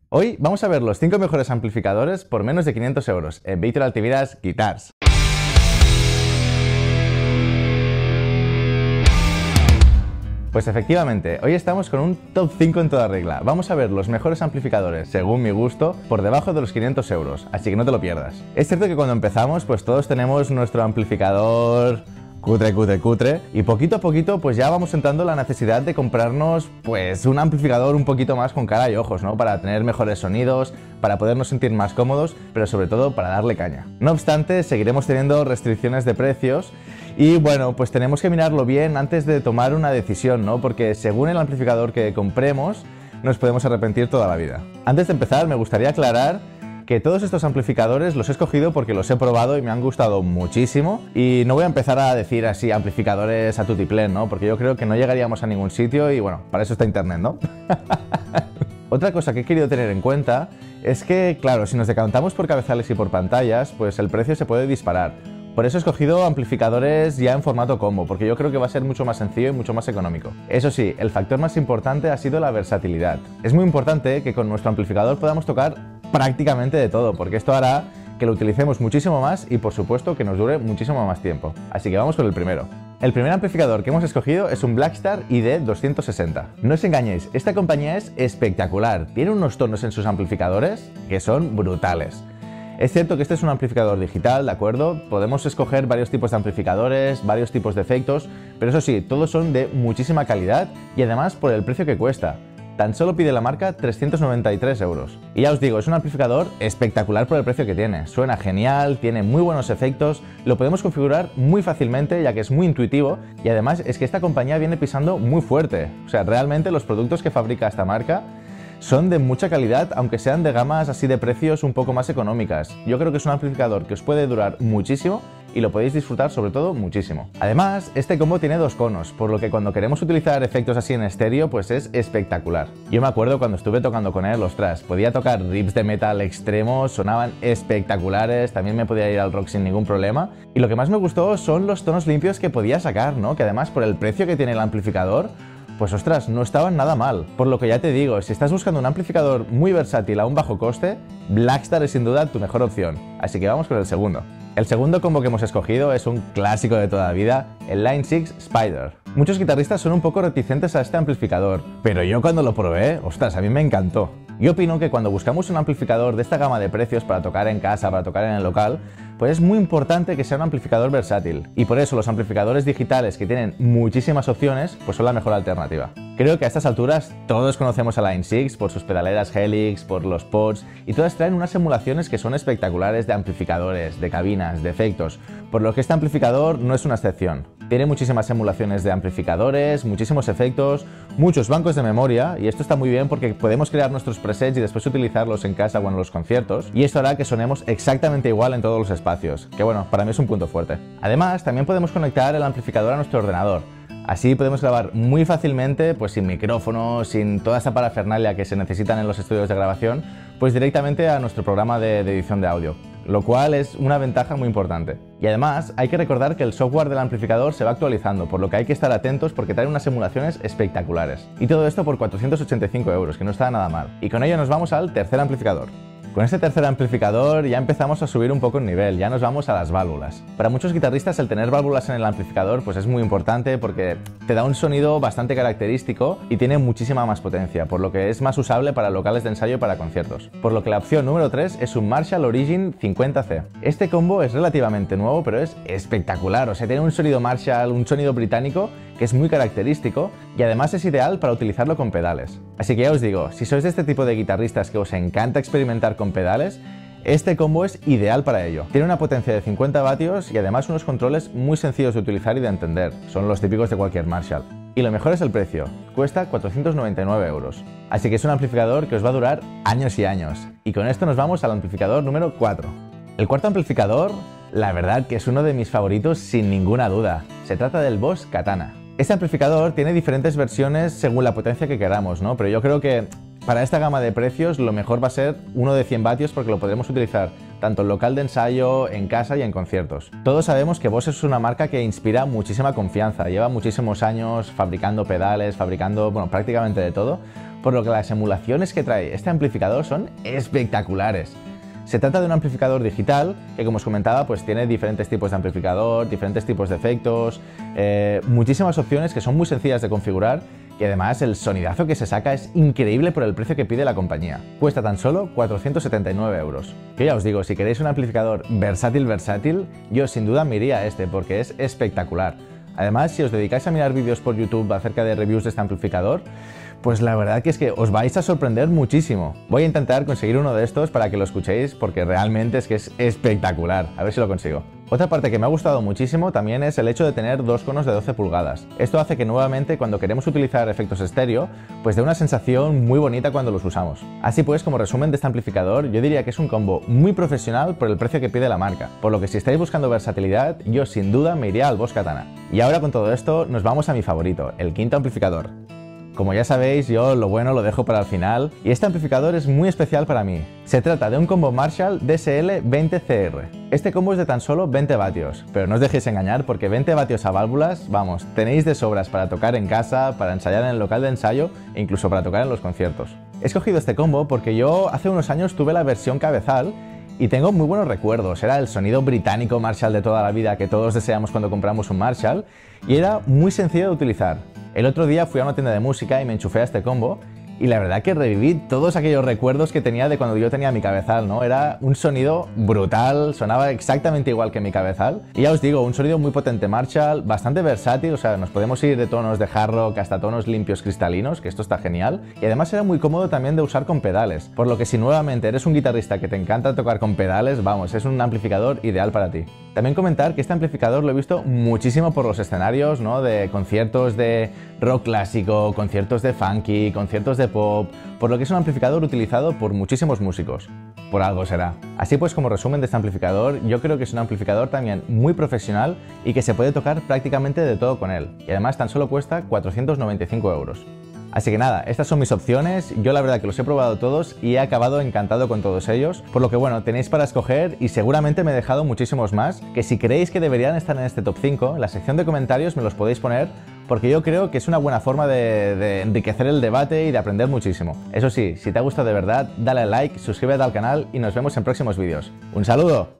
Hoy vamos a ver los 5 mejores amplificadores por menos de 500 euros en Víctor Altividas Guitars. Pues efectivamente, hoy estamos con un top 5 en toda regla. Vamos a ver los mejores amplificadores, según mi gusto, por debajo de los 500 euros, así que no te lo pierdas. Es cierto que cuando empezamos, pues todos tenemos nuestro amplificador cutre, y poquito a poquito pues ya vamos entrando en la necesidad de comprarnos pues un amplificador un poquito más con cara y ojos, ¿no? Para tener mejores sonidos, para podernos sentir más cómodos, pero sobre todo para darle caña. No obstante, seguiremos teniendo restricciones de precios y bueno, pues tenemos que mirarlo bien antes de tomar una decisión, ¿no? Porque según el amplificador que compremos, nos podemos arrepentir toda la vida. Antes de empezar, me gustaría aclarar que todos estos amplificadores los he escogido porque los he probado y me han gustado muchísimo, y no voy a empezar a decir así amplificadores a tutiplén, ¿no? Porque yo creo que no llegaríamos a ningún sitio y bueno, para eso está internet, ¿no? Otra cosa que he querido tener en cuenta es que, claro, si nos decantamos por cabezales y por pantallas, pues el precio se puede disparar. Por eso he escogido amplificadores ya en formato combo, porque yo creo que va a ser mucho más sencillo y mucho más económico. Eso sí, el factor más importante ha sido la versatilidad. Es muy importante que con nuestro amplificador podamos tocar prácticamente de todo, porque esto hará que lo utilicemos muchísimo más y por supuesto que nos dure muchísimo más tiempo. Así que vamos con el primero. El primer amplificador que hemos escogido es un Blackstar ID260. No os engañéis, esta compañía es espectacular, tiene unos tonos en sus amplificadores que son brutales. Es cierto que este es un amplificador digital, ¿de acuerdo? Podemos escoger varios tipos de amplificadores, varios tipos de efectos, pero eso sí, todos son de muchísima calidad y además por el precio que cuesta. Tan solo pide la marca 393 euros. Y ya os digo, es un amplificador espectacular por el precio que tiene. Suena genial, tiene muy buenos efectos, lo podemos configurar muy fácilmente ya que es muy intuitivo y además es que esta compañía viene pisando muy fuerte. O sea, realmente los productos que fabrica esta marca son de mucha calidad, aunque sean de gamas así de precios un poco más económicas. Yo creo que es un amplificador que os puede durar muchísimo y lo podéis disfrutar sobre todo muchísimo. Además, este combo tiene dos conos, por lo que cuando queremos utilizar efectos así en estéreo, pues es espectacular. Yo me acuerdo cuando estuve tocando con él, ostras, podía tocar riffs de metal extremos, sonaban espectaculares, también me podía ir al rock sin ningún problema. Y lo que más me gustó son los tonos limpios que podía sacar, ¿no? Que además por el precio que tiene el amplificador, pues ostras, no estaban nada mal. Por lo que ya te digo, si estás buscando un amplificador muy versátil a un bajo coste, Blackstar es sin duda tu mejor opción. Así que vamos con el segundo. El segundo combo que hemos escogido es un clásico de toda la vida, el Line 6 Spider. Muchos guitarristas son un poco reticentes a este amplificador, pero yo cuando lo probé, ostras, a mí me encantó. Yo opino que cuando buscamos un amplificador de esta gama de precios para tocar en casa, para tocar en el local, pues es muy importante que sea un amplificador versátil. Y por eso los amplificadores digitales que tienen muchísimas opciones, pues son la mejor alternativa. Creo que a estas alturas todos conocemos a Line 6 por sus pedaleras Helix, por los pods, y todas traen unas emulaciones que son espectaculares de amplificadores, de cabinas, de efectos, por lo que este amplificador no es una excepción. Tiene muchísimas emulaciones de amplificadores, muchísimos efectos, muchos bancos de memoria, y esto está muy bien porque podemos crear nuestros presets y después utilizarlos en casa o en los conciertos, y esto hará que sonemos exactamente igual en todos los espacios, que bueno, para mí es un punto fuerte. Además, también podemos conectar el amplificador a nuestro ordenador. Así podemos grabar muy fácilmente, pues sin micrófono, sin toda esa parafernalia que se necesitan en los estudios de grabación, pues directamente a nuestro programa de edición de audio, lo cual es una ventaja muy importante. Y además hay que recordar que el software del amplificador se va actualizando, por lo que hay que estar atentos porque trae unas emulaciones espectaculares. Y todo esto por 485 euros, que no está nada mal. Y con ello nos vamos al tercer amplificador. Con este tercer amplificador ya empezamos a subir un poco el nivel, ya nos vamos a las válvulas. Para muchos guitarristas el tener válvulas en el amplificador pues es muy importante porque te da un sonido bastante característico y tiene muchísima más potencia, por lo que es más usable para locales de ensayo y para conciertos. Por lo que la opción número 3 es un Marshall Origin 50C. Este combo es relativamente nuevo, pero es espectacular, o sea, tiene un sonido Marshall, un sonido británico que es muy característico y además es ideal para utilizarlo con pedales. Así que ya os digo, si sois de este tipo de guitarristas que os encanta experimentar con pedales, este combo es ideal para ello. Tiene una potencia de 50 vatios y además unos controles muy sencillos de utilizar y de entender. Son los típicos de cualquier Marshall. Y lo mejor es el precio, cuesta 499 euros. Así que es un amplificador que os va a durar años y años. Y con esto nos vamos al amplificador número 4. El cuarto amplificador, la verdad que es uno de mis favoritos sin ninguna duda. Se trata del Boss Katana. Este amplificador tiene diferentes versiones según la potencia que queramos, ¿no? Pero yo creo que para esta gama de precios lo mejor va a ser uno de 100 vatios porque lo podremos utilizar tanto en local de ensayo, en casa y en conciertos. Todos sabemos que Boss es una marca que inspira muchísima confianza, lleva muchísimos años fabricando pedales, fabricando, bueno, prácticamente de todo, por lo que las emulaciones que trae este amplificador son espectaculares. Se trata de un amplificador digital que, como os comentaba, pues tiene diferentes tipos de amplificador, diferentes tipos de efectos, muchísimas opciones que son muy sencillas de configurar y además el sonidazo que se saca es increíble por el precio que pide la compañía. Cuesta tan solo 479 euros. Que ya os digo, si queréis un amplificador versátil, yo sin duda me iría a este porque es espectacular. Además, si os dedicáis a mirar vídeos por YouTube acerca de reviews de este amplificador, pues la verdad que es que os vais a sorprender muchísimo. Voy a intentar conseguir uno de estos para que lo escuchéis porque realmente es que es espectacular. A ver si lo consigo. Otra parte que me ha gustado muchísimo también es el hecho de tener dos conos de 12 pulgadas. Esto hace que nuevamente cuando queremos utilizar efectos estéreo, pues dé una sensación muy bonita cuando los usamos. Así pues, como resumen de este amplificador, yo diría que es un combo muy profesional por el precio que pide la marca. Por lo que si estáis buscando versatilidad, yo sin duda me iría al Boss Katana. Y ahora con todo esto, nos vamos a mi favorito, el quinto amplificador. Como ya sabéis, yo lo bueno lo dejo para el final y este amplificador es muy especial para mí. Se trata de un combo Marshall DSL-20CR. Este combo es de tan solo 20 vatios, pero no os dejéis engañar porque 20 vatios a válvulas, vamos, tenéis de sobras para tocar en casa, para ensayar en el local de ensayo e incluso para tocar en los conciertos. He escogido este combo porque yo hace unos años tuve la versión cabezal y tengo muy buenos recuerdos. Era el sonido británico Marshall de toda la vida que todos deseamos cuando compramos un Marshall y era muy sencillo de utilizar. El otro día fui a una tienda de música y me enchufé a este combo y la verdad que reviví todos aquellos recuerdos que tenía de cuando yo tenía mi cabezal, ¿no? Era un sonido brutal, sonaba exactamente igual que mi cabezal y ya os digo, un sonido muy potente Marshall, bastante versátil, o sea, nos podemos ir de tonos de hard rock hasta tonos limpios cristalinos, que esto está genial, y además era muy cómodo también de usar con pedales, por lo que si nuevamente eres un guitarrista que te encanta tocar con pedales, vamos, es un amplificador ideal para ti. También comentar que este amplificador lo he visto muchísimo por los escenarios, ¿no? De conciertos de rock clásico, conciertos de funky, conciertos de pop, por lo que es un amplificador utilizado por muchísimos músicos. Por algo será. Así pues, como resumen de este amplificador, yo creo que es un amplificador también muy profesional y que se puede tocar prácticamente de todo con él. Y además tan solo cuesta 495 euros. Así que nada, estas son mis opciones, yo la verdad que los he probado todos y he acabado encantado con todos ellos, por lo que bueno, tenéis para escoger y seguramente me he dejado muchísimos más, que si creéis que deberían estar en este top 5, en la sección de comentarios me los podéis poner, porque yo creo que es una buena forma de enriquecer el debate y de aprender muchísimo. Eso sí, si te ha gustado de verdad, dale a like, suscríbete al canal y nos vemos en próximos vídeos. ¡Un saludo!